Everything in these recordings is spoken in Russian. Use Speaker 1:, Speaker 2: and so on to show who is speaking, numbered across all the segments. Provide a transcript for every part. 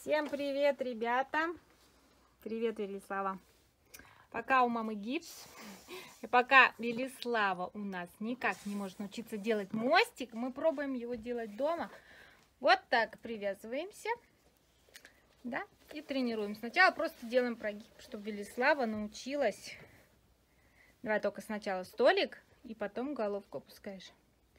Speaker 1: Всем привет, ребята! Привет, Велислава! Пока у мамы гипс, и пока Велислава у нас никак не может научиться делать мостик, мы пробуем его делать дома. Вот так привязываемся, да, и тренируем. Сначала просто делаем прогиб, чтобы Велислава научилась. Давай только сначала столик, и потом головку опускаешь.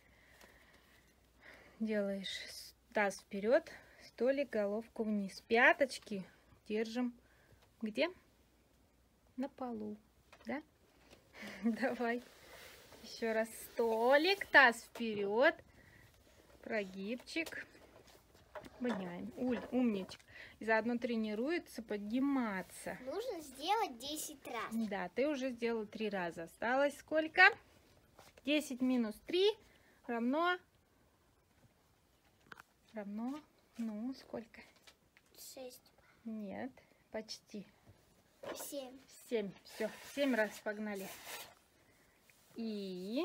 Speaker 1: Делаешь таз вперед, столик, головку вниз. Пяточки держим где? На полу, да? Давай. Еще раз. Столик, таз вперед, прогибчик. Меняем. Умничек. И заодно тренируется подниматься.
Speaker 2: Нужно сделать 10 раз.
Speaker 1: Да, ты уже сделал 3 раза. Осталось сколько? 10 минус 3 равно... ну, сколько?
Speaker 2: 6.
Speaker 1: Нет, почти.
Speaker 2: 7.
Speaker 1: 7. Все, 7 раз погнали. И...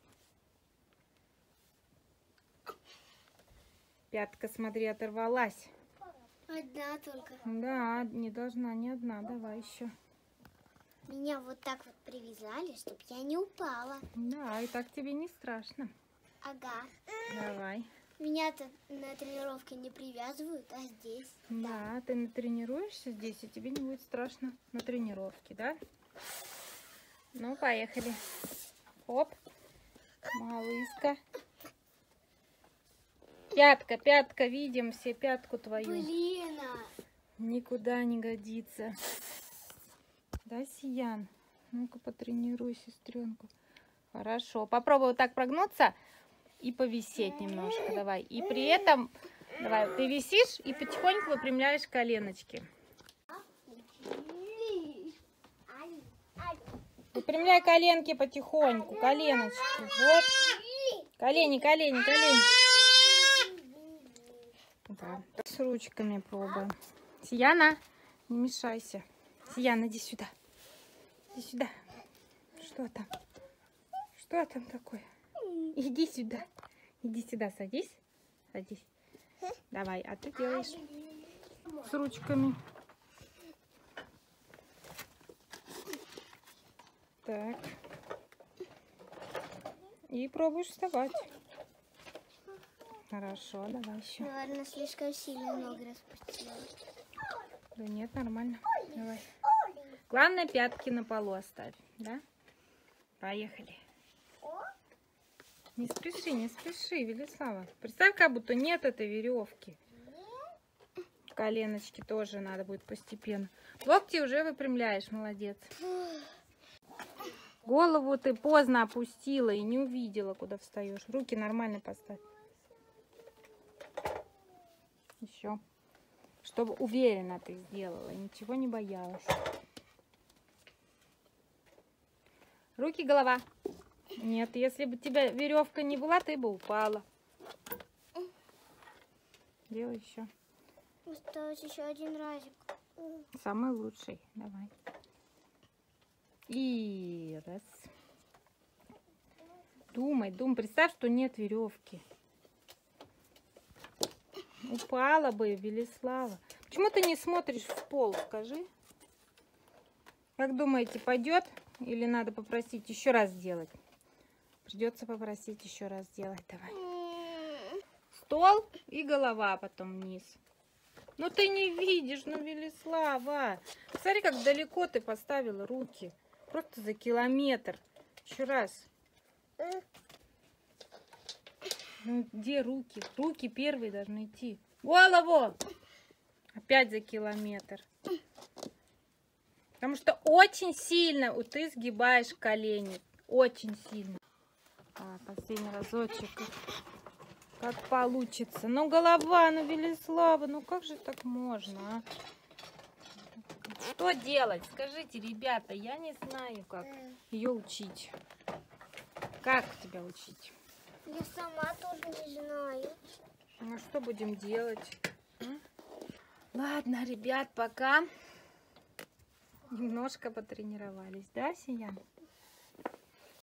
Speaker 1: пятка, смотри, оторвалась.
Speaker 2: Одна только.
Speaker 1: Да, не должна, не одна. Давай еще.
Speaker 2: Меня вот так вот привязали, чтобы я не упала.
Speaker 1: Да, и так тебе не страшно.
Speaker 2: Ага.
Speaker 1: Давай.
Speaker 2: Меня-то на тренировке не привязывают, а здесь.
Speaker 1: Да, ты натренируешься здесь, и тебе не будет страшно на тренировке, да? Ну, поехали. Оп. Малышка. Пятка, пятка, видим все пятку твою.
Speaker 2: Блин.
Speaker 1: Никуда не годится. Да, Сиян? Ну-ка, потренируй сестренку. Хорошо. Попробуй вот так прогнуться и повисеть немножко. Давай. И при этом, давай, ты висишь и потихоньку выпрямляешь коленочки. Выпрямляй коленки потихоньку, коленочки. Вот. Колени, колени, колени. Да. С ручками пробуем. Сияна, не мешайся. Сияна, иди сюда. Иди сюда. Что там? Что там такое? Иди сюда. Иди сюда, садись. Садись. Давай, а ты делаешь с ручками. Так. И пробуешь вставать. Хорошо, давай еще.
Speaker 2: Наверное, слишком сильно ноги распустила.
Speaker 1: Да нет, нормально. Давай. Главное, пятки на полу оставь, да? Поехали. Не спеши, Велислава. Представь, как будто нет этой веревки. Коленочки тоже надо будет постепенно. Локти уже выпрямляешь, молодец. Голову ты поздно опустила и не увидела, куда встаешь. Руки нормально поставь. Еще. Чтобы уверенно ты сделала, ничего не боялась. Руки, голова. Нет, если бы у тебя веревка не была, ты бы упала. Делай еще.
Speaker 2: Осталось еще один разик.
Speaker 1: Самый лучший. Давай. И раз. Думай. Представь, что нет веревки. Упала бы, Велислава. Почему ты не смотришь в пол, скажи? Как думаете, пойдет? Или надо попросить еще раз сделать? Придется попросить еще раз сделать. Давай. Стол и голова потом вниз. Ну ты не видишь, ну, Велислава. Смотри, как далеко ты поставила руки. Просто за километр. Еще раз. Ну, где руки? Руки первые должны идти. Голову! Опять за километр. Потому что очень сильно ты сгибаешь колени. Очень сильно. Последний разочек. Как получится. Ну, голова, ну, Велислава, ну как же так можно, а? Что делать? Скажите, ребята, я не знаю, как ее учить. Как тебя учить?
Speaker 2: Я сама тоже не знаю.
Speaker 1: Ну, что будем делать? Ладно, ребят, пока. Немножко потренировались, да, Сиян?